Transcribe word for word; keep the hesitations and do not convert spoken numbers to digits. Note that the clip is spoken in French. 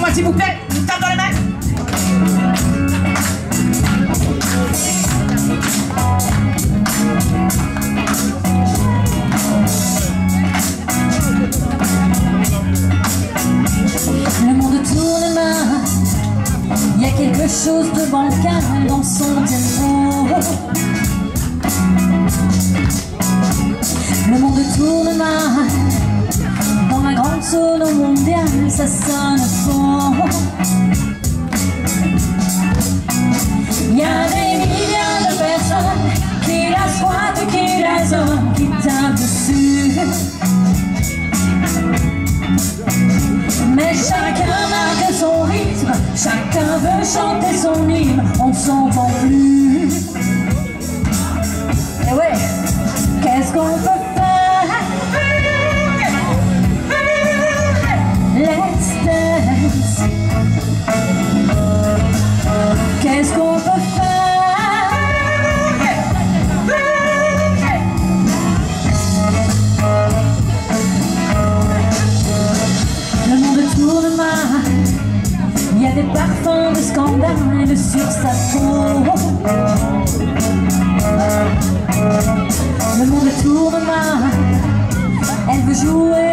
moi s'il vous plaît, une tape dans les mains. Le monde tourne main, il y a quelque chose de bancal dans son tempo. Le monde tourne main, dans la grande zone mondiale, ça sonne faux. Il y a des milliards de personnes qui la squattent, qui la zonent, qui tapent dessus. Mais chacun marque son rythme, chacun veut chanter son hymne, on s'entend plus. Et ouais, qu'est-ce qu'on peut faire? Let's dance. Qu'est-ce qu'on peut faire? Le monde tourne mal, il y a des parfums de scandale sur sa peau. Le monde tourne mal, elle veut jouer